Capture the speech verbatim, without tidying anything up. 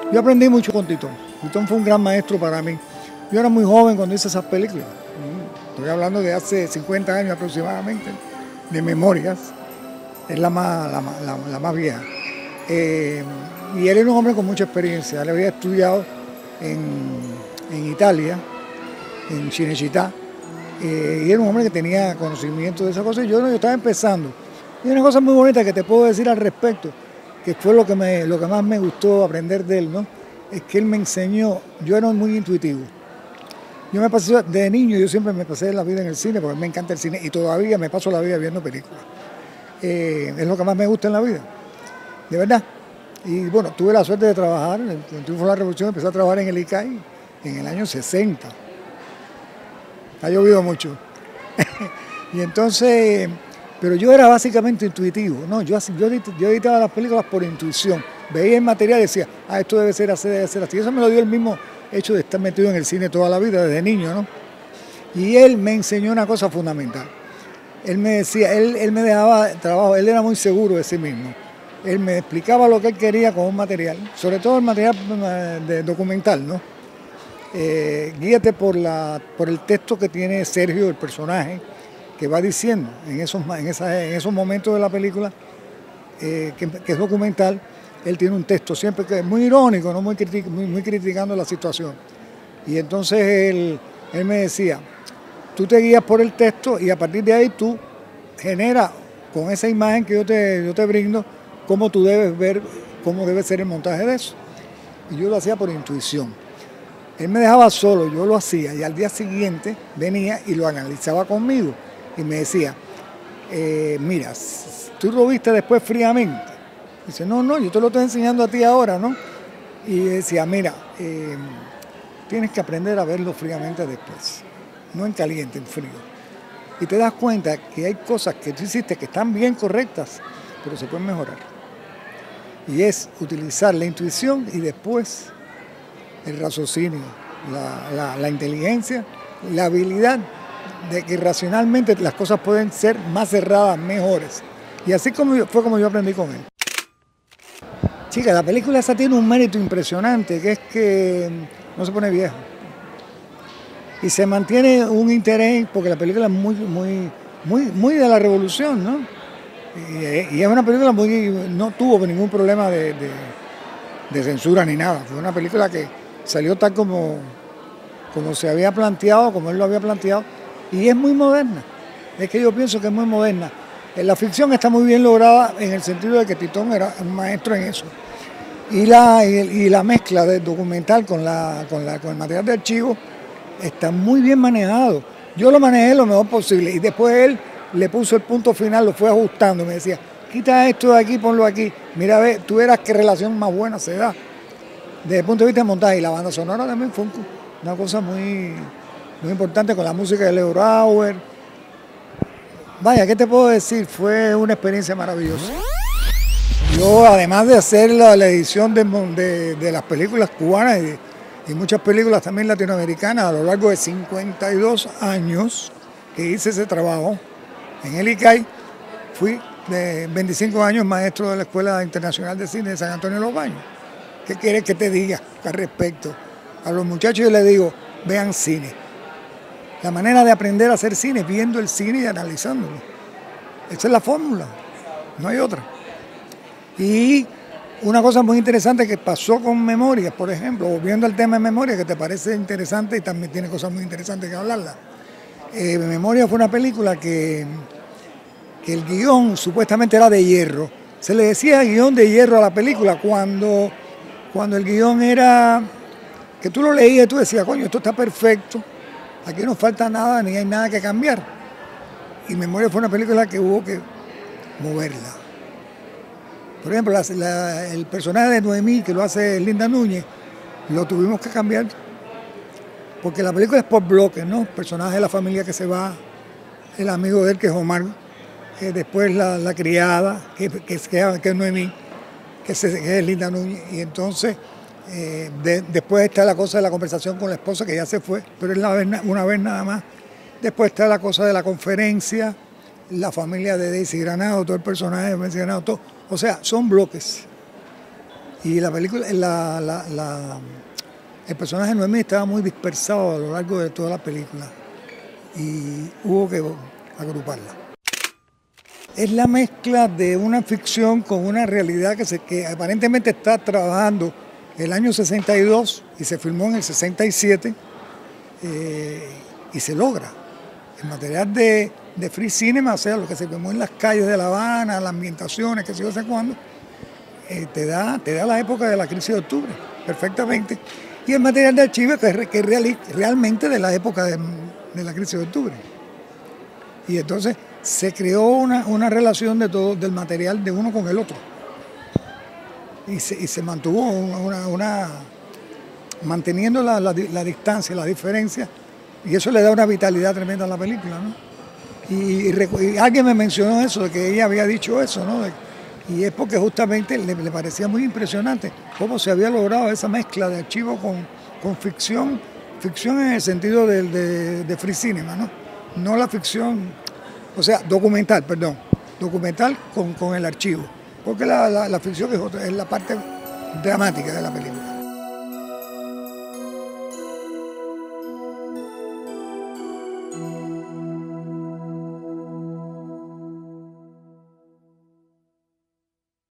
Yo aprendí mucho con Titón. Titón fue un gran maestro para mí. Yo era muy joven cuando hice esas películas. Estoy hablando de hace cincuenta años aproximadamente, de Memorias. Es la más, la, la, la más vieja. Eh, y él era un hombre con mucha experiencia. Él había estudiado en, en Italia, en Cinecittà, eh, y era un hombre que tenía conocimiento de esas cosas. Y yo, yo estaba empezando. Y una cosa muy bonita que te puedo decir al respecto, que fue lo que, me, lo que más me gustó aprender de él, ¿no? Es que él me enseñó, yo era muy intuitivo. Yo me pasé, de niño yo siempre me pasé la vida en el cine, porque me encanta el cine, y todavía me paso la vida viendo películas. Eh, es lo que más me gusta en la vida, de verdad. Y bueno, tuve la suerte de trabajar, en el Triunfo de la Revolución empecé a trabajar en el I C A I en el año sesenta. Ha llovido mucho. Y entonces, pero yo era básicamente intuitivo, ¿no? Yo, yo, yo editaba las películas por intuición. Veía el material y decía, ah, esto debe ser así, debe ser así. Eso me lo dio el mismo hecho de estar metido en el cine toda la vida, desde niño, ¿no? Y él me enseñó una cosa fundamental. Él me decía, él, él me dejaba trabajo, él era muy seguro de sí mismo. Él me explicaba lo que él quería con un material, sobre todo el material de documental, ¿no? Eh, guíate por, la, por el texto que tiene Sergio, el personaje, que va diciendo en esos, en esa, en esos momentos de la película, eh, que, que es documental. Él tiene un texto siempre que es muy irónico, ¿no? muy, critic, muy, muy criticando la situación. Y entonces él, él me decía, tú te guías por el texto y a partir de ahí tú generas con esa imagen que yo te, yo te brindo, cómo tú debes ver, cómo debe ser el montaje de eso. Y yo lo hacía por intuición. Él me dejaba solo, yo lo hacía y al día siguiente venía y lo analizaba conmigo y me decía, eh, mira, tú lo viste después fríamente. Dice, no, no, yo te lo estoy enseñando a ti ahora, ¿no? Y decía, mira, eh, tienes que aprender a verlo fríamente después, no en caliente, en frío. Y te das cuenta que hay cosas que tú hiciste que están bien correctas, pero se pueden mejorar. Y es utilizar la intuición y después el raciocinio, la, la, la inteligencia, la habilidad de que racionalmente las cosas pueden ser más cerradas, mejores. Y así como yo, fue como yo aprendí con él. Chica, la película esa tiene un mérito impresionante, que es que no se pone vieja. Y se mantiene un interés, porque la película es muy, muy, muy, muy de la revolución, ¿no? Y, y es una película muy, no tuvo ningún problema de, de, de censura ni nada. Fue una película que salió tal como, como se había planteado, como él lo había planteado, y es muy moderna. Es que yo pienso que es muy moderna. La ficción está muy bien lograda en el sentido de que Titón era un maestro en eso. Y la, y, y la mezcla del documental con, la, con, la, con el material de archivo está muy bien manejado. Yo lo manejé lo mejor posible y después él le puso el punto final, lo fue ajustando y me decía, quita esto de aquí, ponlo aquí. Mira, ve, tú verás qué relación más buena se da. Desde el punto de vista de montaje, y la banda sonora también fue una cosa muy, muy importante con la música de Leo Brauer. Vaya, ¿qué te puedo decir? Fue una experiencia maravillosa. Yo, además de hacer la, la edición de, de, de las películas cubanas y, y muchas películas también latinoamericanas, a lo largo de cincuenta y dos años que hice ese trabajo en el I C A I, fui de veinticinco años maestro de la Escuela Internacional de Cine de San Antonio de los Baños. ¿Qué quieres que te diga al respecto? A los muchachos yo les digo, vean cine. La manera de aprender a hacer cine es viendo el cine y analizándolo. Esa es la fórmula, no hay otra. Y una cosa muy interesante que pasó con Memorias, por ejemplo, volviendo al tema de Memorias, que te parece interesante y también tiene cosas muy interesantes que hablarla. Eh, Memorias fue una película que, que el guión supuestamente era de hierro. Se le decía guión de hierro a la película cuando, cuando el guión era que tú lo leías y tú decías, coño, esto está perfecto. Aquí no falta nada, ni hay nada que cambiar. Y Memoria fue una película que hubo que moverla. Por ejemplo, la, la, el personaje de Noemí, que lo hace Linda Núñez, lo tuvimos que cambiar. Porque la película es por bloques, ¿no? El personaje de la familia que se va, el amigo de él, que es Omar, eh, después la, la criada, que, que, que, que es Noemí, que, se, que es Linda Núñez. Y entonces... Eh, de, después está la cosa de la conversación con la esposa, que ya se fue, pero es la vez, una vez nada más. Después está la cosa de la conferencia, la familia de Daisy Granado, todo el personaje de Daisy Granado, todo. O sea, son bloques. Y la película, la, la, la, el personaje de Noemí estaba muy dispersado a lo largo de toda la película y hubo que agruparla. Es la mezcla de una ficción con una realidad que, se, que aparentemente está trabajando el año sesenta y dos y se filmó en el sesenta y siete eh, y se logra. El material de, de Free Cinema, o sea, lo que se filmó en las calles de La Habana, las ambientaciones, que sé yo sé cuándo, eh, te, da, te da la época de la crisis de octubre, perfectamente. Y el material de archivo que es, que es real, realmente de la época de, de la crisis de octubre. Y entonces se creó una, una relación de todo, del material de uno con el otro. Y se, y se mantuvo una, una manteniendo la, la, la distancia, la diferencia, y eso le da una vitalidad tremenda a la película, ¿no? Y, y, y alguien me mencionó eso, de que ella había dicho eso, ¿no? De, y es porque justamente le, le parecía muy impresionante cómo se había logrado esa mezcla de archivo con, con ficción, ficción en el sentido de, de, de Free Cinema, ¿no? No la ficción, o sea, documental, perdón, documental con, con el archivo, porque la, la, la ficción es, otra, es la parte dramática de la película.